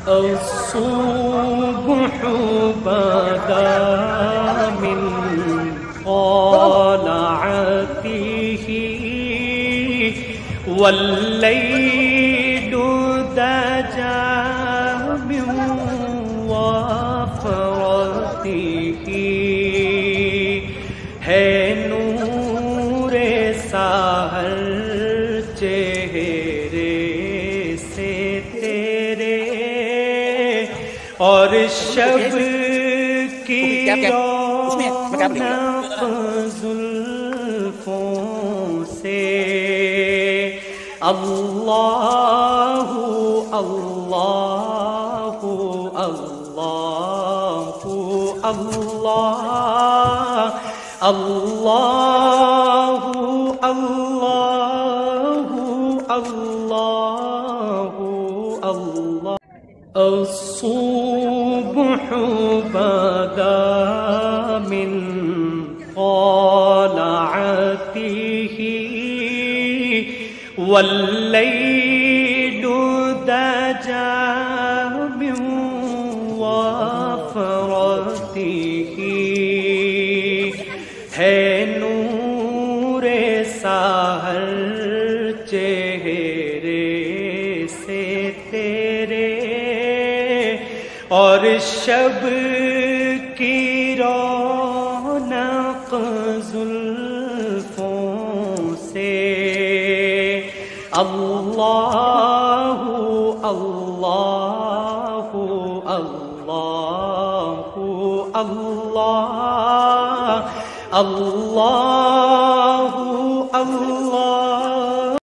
الصبح بدا من طلعته والليل دجى من وفرته ہے نور سحر چہرے سے تیرے اور شب کی رونق زلفوں سے اللہ اللہ اللہ اللہ اللہ اللہ اللہ اللہ الصبح بدا من طلعته والليل دجى من وفرته ہے نور سحر چہرے سے تیرے اور شب کی رونق زلفوں سے اللہ اللہ اللہ اللہ اللہ اللہ